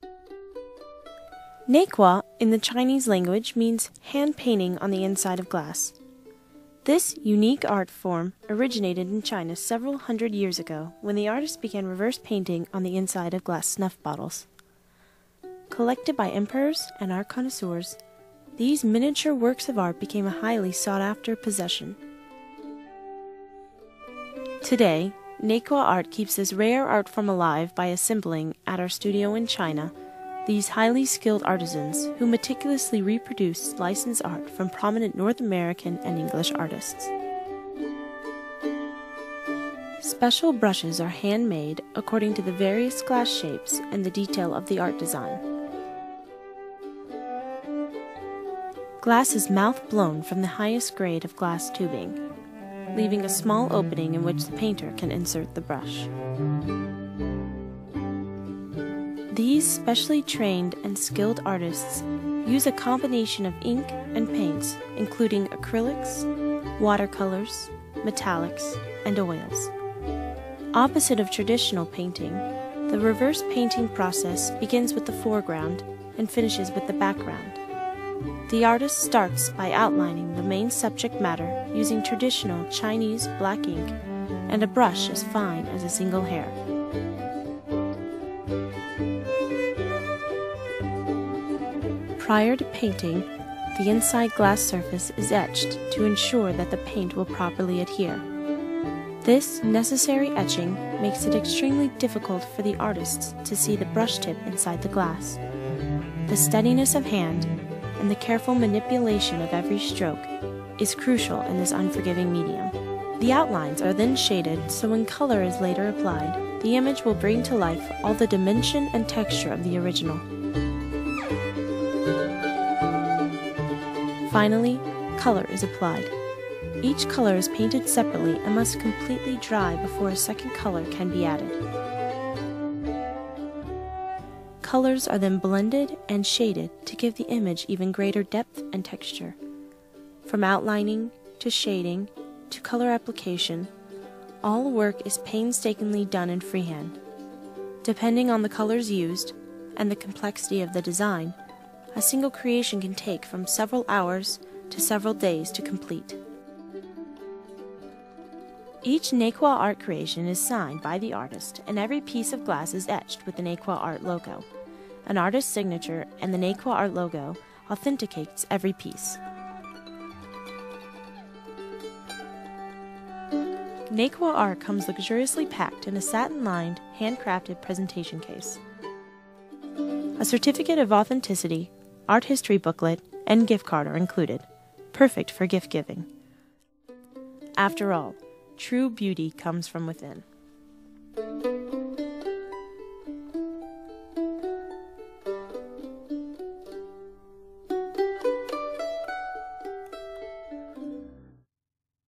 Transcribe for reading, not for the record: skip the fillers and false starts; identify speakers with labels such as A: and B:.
A: Neikwa in the Chinese language means hand painting on the inside of glass. This unique art form originated in China several hundred years ago when the artists began reverse painting on the inside of glass snuff bottles. Collected by emperors and art connoisseurs, these miniature works of art became a highly sought-after possession. Today, Neikwa art keeps this rare art form alive by assembling, at our studio in China, these highly skilled artisans who meticulously reproduce licensed art from prominent North American and English artists. Special brushes are handmade according to the various glass shapes and the detail of the art design. Glass is mouth-blown from the highest grade of glass tubing, leaving a small opening in which the painter can insert the brush. These specially trained and skilled artists use a combination of ink and paints, including acrylics, watercolors, metallics, and oils. Opposite of traditional painting, the reverse painting process begins with the foreground and finishes with the background. The artist starts by outlining the main subject matter using traditional Chinese black ink and a brush as fine as a single hair. Prior to painting, the inside glass surface is etched to ensure that the paint will properly adhere. This necessary etching makes it extremely difficult for the artists to see the brush tip inside the glass. The steadiness of hand and the careful manipulation of every stroke is crucial in this unforgiving medium. The outlines are then shaded so when color is later applied, the image will bring to life all the dimension and texture of the original. Finally, color is applied. Each color is painted separately and must completely dry before a second color can be added. Colors are then blended and shaded to give the image even greater depth and texture. From outlining, to shading, to color application, all work is painstakingly done in freehand. Depending on the colors used and the complexity of the design, a single creation can take from several hours to several days to complete. Each Neikwa art creation is signed by the artist, and every piece of glass is etched with the Neikwa art logo. An artist's signature and the Neikwa art logo authenticates every piece. Neikwa art comes luxuriously packed in a satin-lined, handcrafted presentation case. A certificate of authenticity, art history booklet, and gift card are included, perfect for gift giving. After all, true beauty comes from within.